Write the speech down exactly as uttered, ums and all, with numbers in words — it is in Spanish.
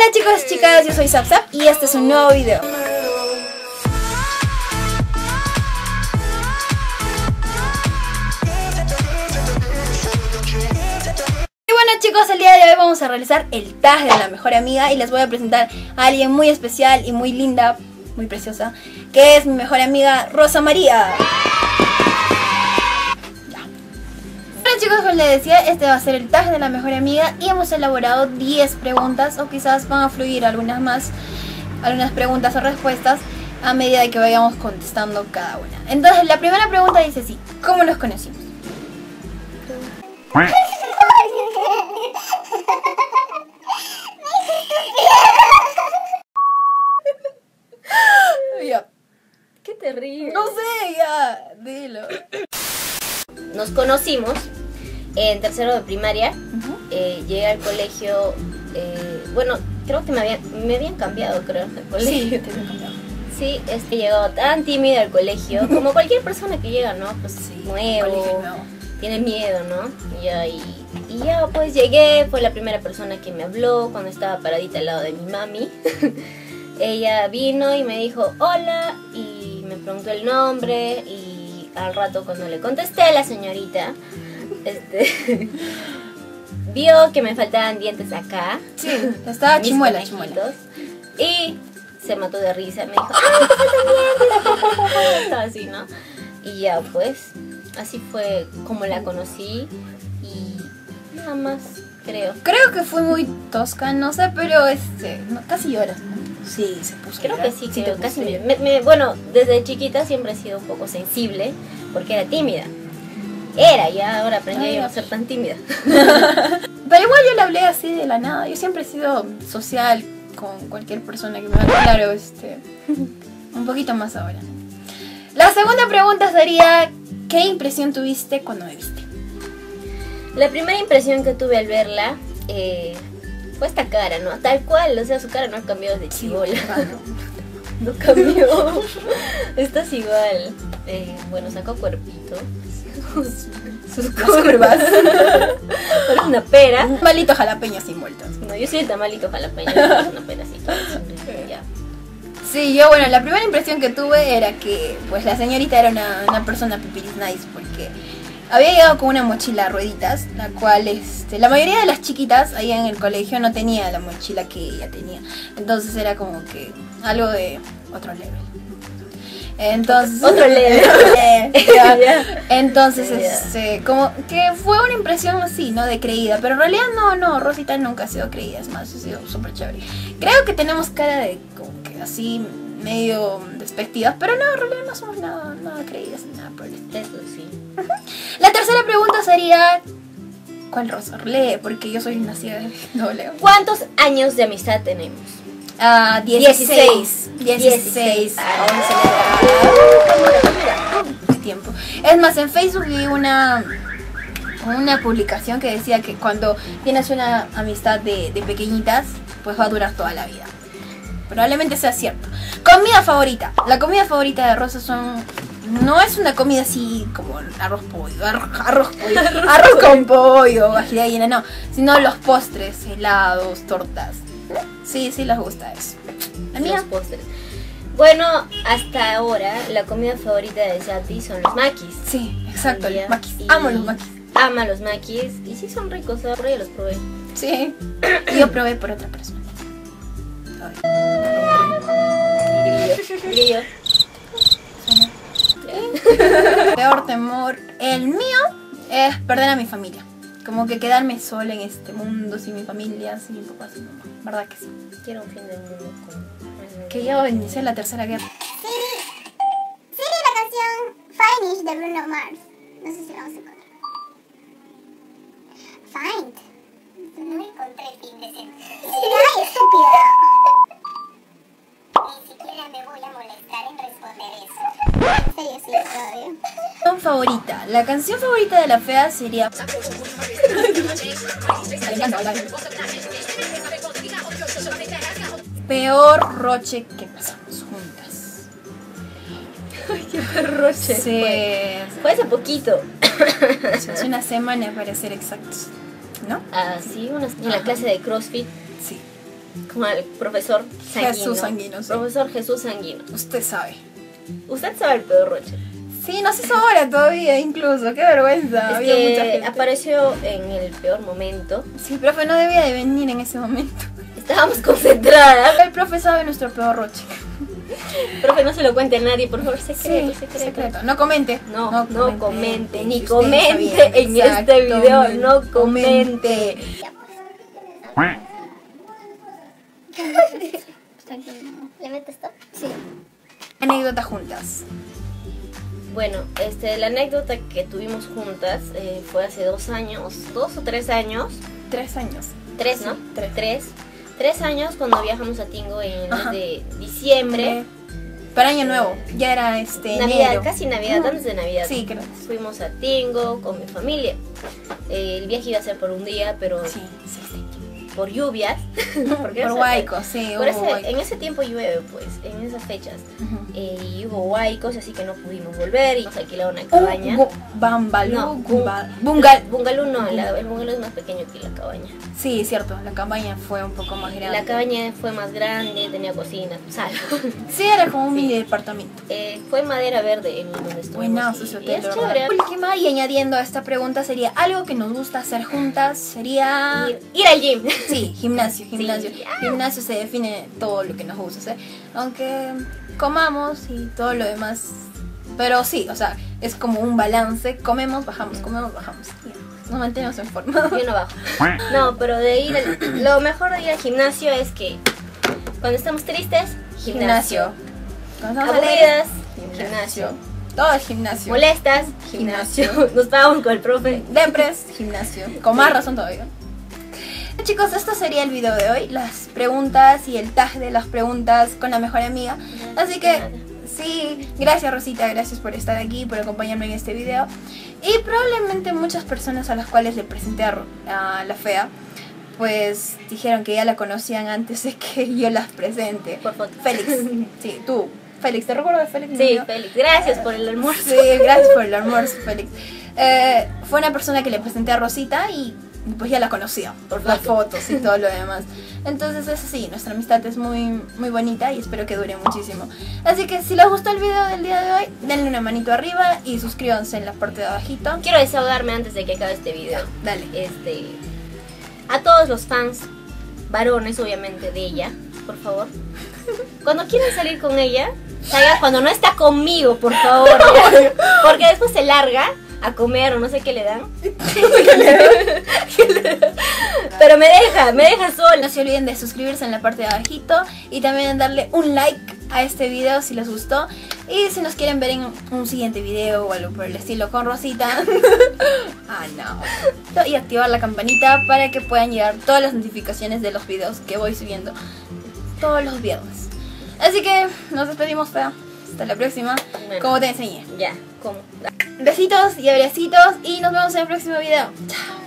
Hola chicos y chicas, yo soy Zapzap y este es un nuevo video. Y bueno chicos, el día de hoy vamos a realizar el tag de la mejor amiga y les voy a presentar a alguien muy especial y muy linda, muy preciosa, que es mi mejor amiga Rosa María. Bueno chicos, como les decía, este va a ser el tag de la mejor amiga y hemos elaborado diez preguntas, o quizás van a fluir algunas más, algunas preguntas o respuestas a medida que vayamos contestando cada una. Entonces la primera pregunta dice así: ¿cómo nos conocimos? Ya. ¿Qué te ríes? No sé, ya, dilo. Nos conocimos en tercero de primaria. Uh-huh. eh, llegué al colegio, eh, bueno, creo que me habían, me habían cambiado, creo, al colegio. Sí, te había cambiado. Sí, es que llegaba tan tímida al colegio, como cualquier persona que llega, ¿no? Pues Sí, nuevo, colegio nuevo. tiene miedo, ¿no? Y, ya, y, y ya pues llegué, fue la primera persona que me habló cuando estaba paradita al lado de mi mami. Ella vino y me dijo hola y me preguntó el nombre y al rato cuando le contesté, la señorita este, vio que me faltaban dientes acá. Sí, estaba mis chimuela, conejitos, chimuela. y se mató de risa, me dijo ¡ay, te faltan dientes! Estaba así, ¿no? Y ya pues, así fue como la conocí y nada más, creo. Creo que fue muy tosca, no sé, pero este, no, casi lloras, ¿no? Sí, se puso. Creo que sí, sí que te casi puse. me, me- bueno, desde chiquita siempre he sido un poco sensible porque era tímida. Era, ya ahora aprendí Ay, a no ya. ser tan tímida. Pero igual yo le hablé así de la nada. Yo siempre he sido social con cualquier persona que me hable. Claro, este, un poquito más ahora. La segunda pregunta sería: ¿qué impresión tuviste cuando me viste? La primera impresión que tuve al verla eh, fue esta cara, ¿no? Tal cual, o sea, su cara no ha cambiado desde chibola. No cambió. Estás igual. Eh, bueno, sacó cuerpito. Sus curvas. Parece una pera. Un malito jalapeño sin vueltas. No, yo soy el tamalito jalapeño. Es una pera así. Ya. Sí, yo bueno, la primera impresión que tuve era que pues la señorita era una, una persona pipiris nice, porque había llegado con una mochila a rueditas, la cual este, la mayoría de las chiquitas ahí en el colegio no tenía la mochila que ella tenía. Entonces era como que algo de otro level. Entonces Otro level. ya. Ya. Entonces Ya. este, como que fue una impresión así, ¿no? De creída, pero en realidad no, no, Rosita nunca ha sido creída, es más, ha sido súper chévere. Creo que tenemos cara de como que así medio despectivas, pero no, en realidad no somos nada, nada creídas ni nada por el estilo. Eso sí. La tercera pregunta sería: ¿cuál Rosa? Lee, porque yo soy nacida de doble. ¿Cuántos años de amistad tenemos? Ah, dieciséis. dieciséis. Aún se le da tiempo. Es más, en Facebook vi una una publicación que decía que cuando tienes una amistad de, de pequeñitas, pues va a durar toda la vida. Probablemente sea cierto. Comida favorita. La comida favorita de Rosa son... No es una comida así como arroz pollo, arroz, arroz pollo, arroz con pollo, vajilla de gallina, no. Sino los postres, helados, tortas. Sí, sí les gusta eso. La mía. Los postres. Bueno, hasta ahora la comida favorita de Zapti son los maquis. Sí, exacto, Ya. los maquis. Y Amo los maquis. Ama los maquis y sí son ricos, ¿sabes? Por ahí los probé. Sí. Y yo probé por otra persona. Grillo. Grillo. Peor temor, el mío es perder a mi familia. Como que quedarme sola en este mundo sin mi familia, sin mi papá, sin mi mamá. ¿Verdad que sí? Quiero un fin del mundo con... Que yo inicié la tercera guerra. Siri, la canción Finish de Bruno Mars. No sé si la vamos a encontrar. Find. No encontré el fin de semana. ¡Ay, estúpida! Ni siquiera me voy a molestar en responder eso. En serio, sí, todavía. Canción favorita. La canción favorita de la fea sería... Peor roche que pasamos juntas. Ay, qué roche. Sí. Fue, fue hace poquito. Hace una semana para ser exactos. ¿No? Ah, sí, una, en la clase de CrossFit. Sí. Como el profesor Sanguino. Jesús Sanguino, sí. Profesor Jesús Sanguino. Usted sabe. ¿Usted sabe el peor Roche? Sí, no se hizo ahora todavía, incluso. Qué vergüenza. Es Había mucha que gente. apareció en el peor momento. Sí, profe, no debía de venir en ese momento. Estábamos concentradas. El profe sabe nuestro peor roche. Profe, no se lo cuente a nadie, por favor, secreto, Sí, secreto. secreto. No comente. No, no, comente, ni Si usted comente está bien, en este video, exactamente. no comente. ¿Le meto esto? Sí. Anécdota juntas. Bueno, este, la anécdota que tuvimos juntas eh, fue hace dos años, dos o tres años, Tres años. tres, Sí, ¿no? tres. Tres, tres años cuando viajamos a Tingo en el mes Ajá. de diciembre. Para Año Nuevo. Ya era este Navidad, enero. casi Navidad, Ujú. antes de Navidad. Sí, creo. Fuimos a Tingo con mi familia. Eh, el viaje iba a ser por un día, pero Sí, sí, sí. por lluvias. porque Por eso- Huayco, sí, por hubo ese- huayco. en ese tiempo llueve, pues, en esas fechas. Ujú. Eh, y hubo huaicos, así que no pudimos volver y nos alquilaron una Un cabaña. bu- Bambalú, No, gumba- bung- bungal. Bungalú no, la- el bungalú es más pequeño que la cabaña. Sí, cierto, la cabaña fue un poco más grande. La cabaña fue más grande, tenía cocina, sala. Sí, era como un mini departamento. Eh, fue madera verde en donde estuvimos. Buenazo y- ese y hotel, es de chévere. verdad. Última y añadiendo a esta pregunta sería algo que nos gusta hacer juntas sería Ir, ir al gym. sí, gimnasio, gimnasio. Sí. Gimnasio se define todo lo que nos gusta hacer, aunque comamos y todo lo demás. Pero sí, o sea, es como un balance, comemos, bajamos, comemos, bajamos. Nos mantenemos en forma. Yo no bajo. No, pero de ir al- lo mejor de ir al gimnasio es que cuando estamos tristes, gimnasio. Cuando estamos alegres, Aburridas, gimnasio. todo es gimnasio. Molestas, gimnasio. Nos pagamos con el profe. Depres, gimnasio. Con más razón todavía. Chicos, esto sería el video de hoy. Las preguntas y el tag de las preguntas con la mejor amiga. Así que, sí, gracias Rosita, gracias por estar aquí, por acompañarme en este video. Y probablemente muchas personas a las cuales le presenté a, Ro- a la fea, pues dijeron que ya la conocían antes de que yo las presente. Por foto. Félix, sí, tú. Félix, ¿te recuerdas Félix? Sí, ¿No? Félix. Gracias por el almuerzo. Sí, gracias por el almuerzo, Félix. Eh, fue una persona que le presenté a Rosita y pues ya la conocía por las fotos y todo lo demás. Entonces es así, nuestra amistad es muy, muy bonita y espero que dure muchísimo. Así que si les gustó el video del día de hoy, denle una manito arriba y suscríbanse en la parte de abajito. Quiero desahogarme antes de que acabe este video. Dale. Este, a todos los fans, varones obviamente de ella, por favor, cuando quieren salir con ella, salga cuando no está conmigo, por favor, ¿ya? Porque después se larga a comer o no sé qué le dan. Pero me deja, me deja sola. No se olviden de suscribirse en la parte de abajito y también darle un like a este video si les gustó. Y si nos quieren ver en un siguiente video o algo por el estilo con Rosita. Ah, no. Y activar la campanita para que puedan llegar todas las notificaciones de los videos que voy subiendo todos los viernes. Así que nos despedimos, fea. Hasta la próxima. Bueno. Como te enseñé. Ya, ¿cómo? Besitos y abracitos y nos vemos en el próximo video. Chao.